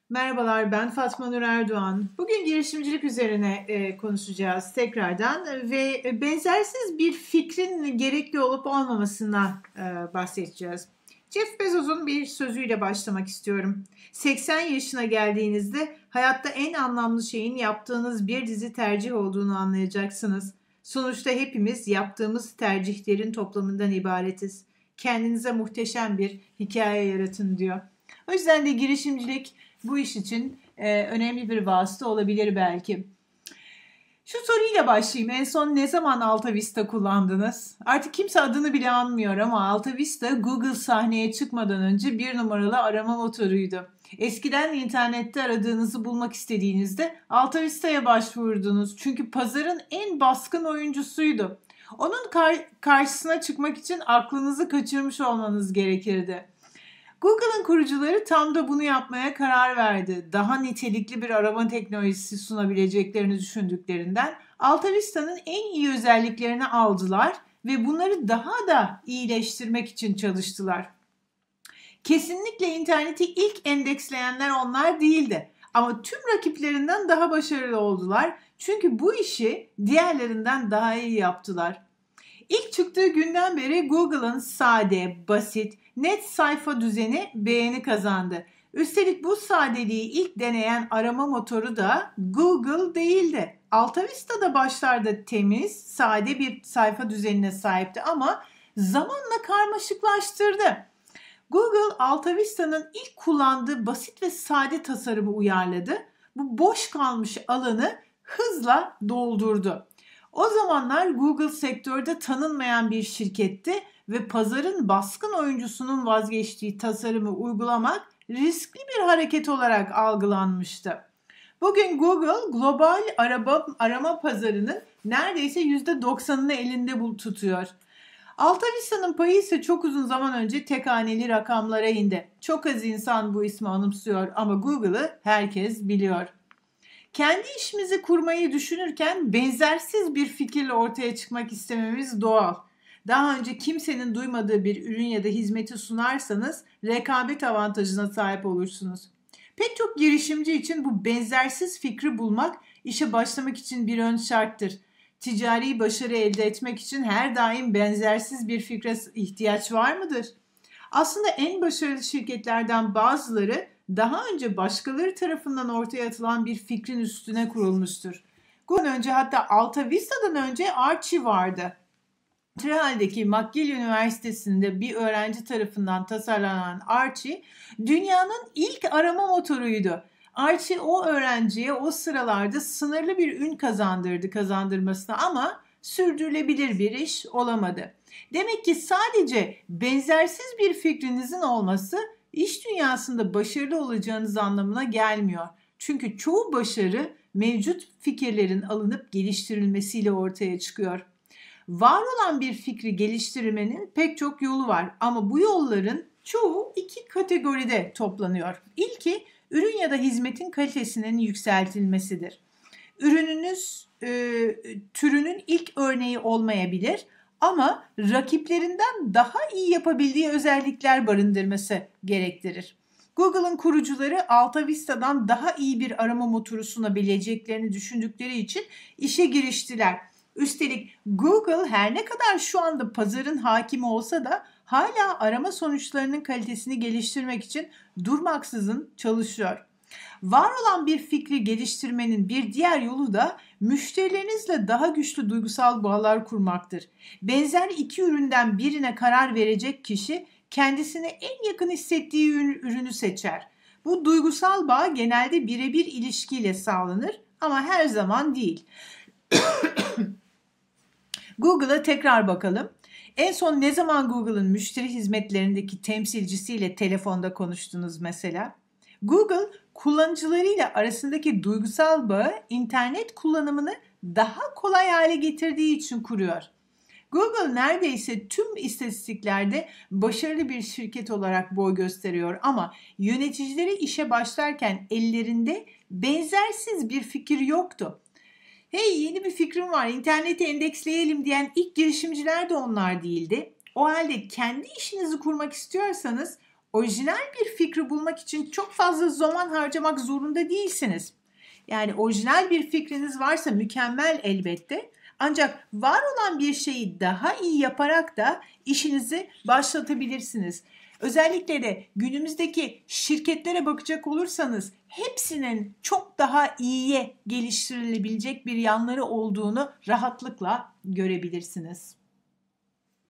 Merhabalar, ben Fatma Nur Erdoğan. Bugün girişimcilik üzerine konuşacağız tekrardan ve benzersiz bir fikrin gerekli olup olmamasına bahsedeceğiz. Jeff Bezos'un bir sözüyle başlamak istiyorum. 80 yaşına geldiğinizde hayatta en anlamlı şeyin yaptığınız bir dizi tercih olduğunu anlayacaksınız. Sonuçta hepimiz yaptığımız tercihlerin toplamından ibaretiz. Kendinize muhteşem bir hikaye yaratın diyor. O yüzden de girişimcilik bu iş için önemli bir vasıta olabilir belki. Şu soruyla başlayayım. En son ne zaman Alta Vista kullandınız? Artık kimse adını bile anmıyor ama Alta Vista Google sahneye çıkmadan önce bir numaralı arama motoruydu. Eskiden internette aradığınızı bulmak istediğinizde Alta Vista'ya başvurdunuz. Çünkü pazarın en baskın oyuncusuydu. Onun karşısına çıkmak için aklınızı kaçırmış olmanız gerekirdi. Google'ın kurucuları tam da bunu yapmaya karar verdi. Daha nitelikli bir arama teknolojisi sunabileceklerini düşündüklerinden Alta Vista'nın en iyi özelliklerini aldılar ve bunları daha da iyileştirmek için çalıştılar. Kesinlikle interneti ilk endeksleyenler onlar değildi. Ama tüm rakiplerinden daha başarılı oldular. Çünkü bu işi diğerlerinden daha iyi yaptılar. İlk çıktığı günden beri Google'ın sade, basit, net sayfa düzeni beğeni kazandı. Üstelik bu sadeliği ilk deneyen arama motoru da Google değildi. Alta Vista da başlarda temiz, sade bir sayfa düzenine sahipti ama zamanla karmaşıklaştırdı. Google Alta Vista'nın ilk kullandığı basit ve sade tasarımı uyarladı. Bu boş kalmış alanı hızla doldurdu. O zamanlar Google sektörde tanınmayan bir şirketti ve pazarın baskın oyuncusunun vazgeçtiği tasarımı uygulamak riskli bir hareket olarak algılanmıştı. Bugün Google global arama pazarının neredeyse %90'ını elinde tutuyor. Alta Vista'nın payı ise çok uzun zaman önce tek haneli rakamlara indi. Çok az insan bu ismi anımsıyor ama Google'ı herkes biliyor. Kendi işimizi kurmayı düşünürken benzersiz bir fikirle ortaya çıkmak istememiz doğal. Daha önce kimsenin duymadığı bir ürün ya da hizmeti sunarsanız rekabet avantajına sahip olursunuz. Pek çok girişimci için bu benzersiz fikri bulmak işe başlamak için bir ön şarttır. Ticari başarı elde etmek için her daim benzersiz bir fikre ihtiyaç var mıdır? Aslında en başarılı şirketlerden bazıları daha önce başkaları tarafından ortaya atılan bir fikrin üstüne kurulmuştur. Bundan önce hatta Alta Vista'dan önce Archie vardı. Montreal'deki McGill Üniversitesi'nde bir öğrenci tarafından tasarlanan Archie, dünyanın ilk arama motoruydu. Archie o öğrenciye o sıralarda sınırlı bir ün kazandırmasına ama sürdürülebilir bir iş olamadı. Demek ki sadece benzersiz bir fikrinizin olması iş dünyasında başarılı olacağınız anlamına gelmiyor. Çünkü çoğu başarı mevcut fikirlerin alınıp geliştirilmesiyle ortaya çıkıyor. Var olan bir fikri geliştirmenin pek çok yolu var ama bu yolların çoğu iki kategoride toplanıyor. İlki ürün ya da hizmetin kalitesinin yükseltilmesidir. Ürününüz türünün ilk örneği olmayabilir ama rakiplerinden daha iyi yapabildiği özellikler barındırması gerektirir. Google'ın kurucuları Alta Vista'dan daha iyi bir arama motoru sunabileceklerini düşündükleri için işe giriştiler. Üstelik Google her ne kadar şu anda pazarın hakimi olsa da hala arama sonuçlarının kalitesini geliştirmek için durmaksızın çalışıyor. Var olan bir fikri geliştirmenin bir diğer yolu da müşterilerinizle daha güçlü duygusal bağlar kurmaktır. Benzer iki üründen birine karar verecek kişi kendisine en yakın hissettiği ürünü seçer. Bu duygusal bağ genelde birebir ilişkiyle sağlanır ama her zaman değil. Google'a tekrar bakalım. En son ne zaman Google'ın müşteri hizmetlerindeki temsilcisiyle telefonda konuştunuz mesela? Google kullanıcılarıyla arasındaki duygusal bağı internet kullanımını daha kolay hale getirdiği için kuruyor. Google neredeyse tüm istatistiklerde başarılı bir şirket olarak boy gösteriyor ama yöneticileri işe başlarken ellerinde benzersiz bir fikir yoktu. Hey, yeni bir fikrim var, interneti endeksleyelim diyen ilk girişimciler de onlar değildi. O halde kendi işinizi kurmak istiyorsanız orijinal bir fikri bulmak için çok fazla zaman harcamak zorunda değilsiniz. Yani orijinal bir fikriniz varsa mükemmel elbette. Ancak var olan bir şeyi daha iyi yaparak da işinizi başlatabilirsiniz. Özellikle de günümüzdeki şirketlere bakacak olursanız hepsinin çok daha iyiye geliştirilebilecek bir yanları olduğunu rahatlıkla görebilirsiniz.